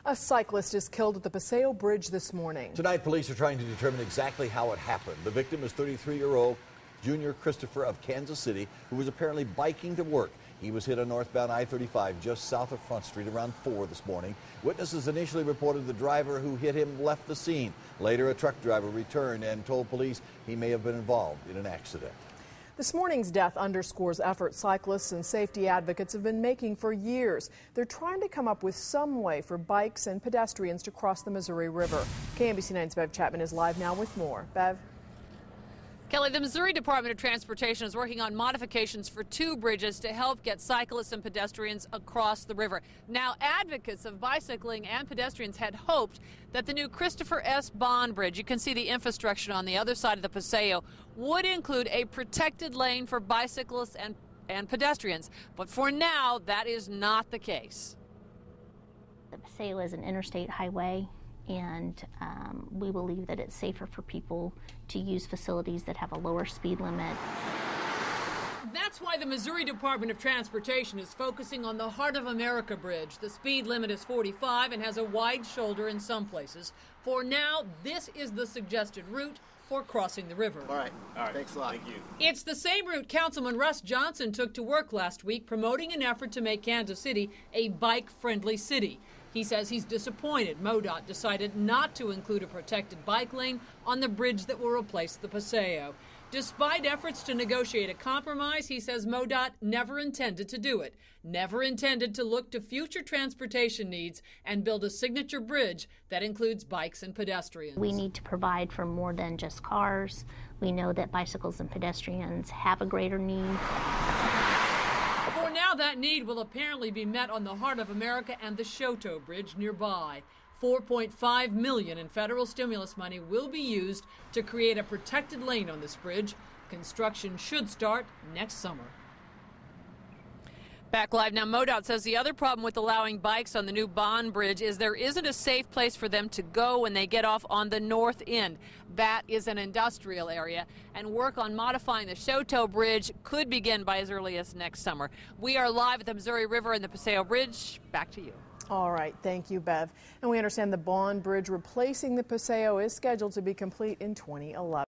A cyclist is killed at the Paseo Bridge this morning. Tonight, police are trying to determine exactly how it happened. The victim is 33-year-old Junior Christopher of Kansas City, who was apparently biking to work. He was hit on northbound I-35 just south of Front Street around 4 this morning. Witnesses initially reported the driver who hit him left the scene. Later, a truck driver returned and told police he may have been involved in an accident. This morning's death underscores efforts cyclists and safety advocates have been making for years. They're trying to come up with some way for bikes and pedestrians to cross the Missouri River. KMBC 9's Bev Chapman is live now with more. Bev? Kelly, the Missouri Department of Transportation is working on modifications for 2 bridges to help get cyclists and pedestrians across the river. Now, advocates of bicycling and pedestrians had hoped that the new Christopher S. Bond Bridge, you can see the infrastructure on the other side of the Paseo, would include a protected lane for bicyclists and pedestrians. But for now, that is not the case. The Paseo is an interstate highway, and we believe that it's safer for people to use facilities that have a lower speed limit. That's why the Missouri Department of Transportation is focusing on the Heart of America Bridge. The speed limit is 45 and has a wide shoulder in some places. For now, this is the suggested route for crossing the river. All right. Thanks a lot. Thank you. It's the same route Councilman Russ Johnson took to work last week, promoting an effort to make Kansas City a bike-friendly city. He says he's disappointed MoDOT decided not to include a protected bike lane on the bridge that will replace the Paseo. Despite efforts to negotiate a compromise, he says MoDOT never intended to do it, never intended to look to future transportation needs and build a signature bridge that includes bikes and pedestrians. We need to provide for more than just cars. We know that bicycles and pedestrians have a greater need. For now, that need will apparently be met on the Heart of America and the Shoto Bridge nearby. $4.5 million in federal stimulus money will be used to create a protected lane on this bridge. Construction should start next summer. Back live now, MoDOT says the other problem with allowing bikes on the new Bond Bridge is there isn't a safe place for them to go when they get off on the north end. That is an industrial area, and work on modifying the Shoto Bridge could begin by as early as next summer. We are live at the Missouri River and the Paseo Bridge. Back to you. All right, thank you, Bev. And we understand the Bond Bridge replacing the Paseo is scheduled to be complete in 2011.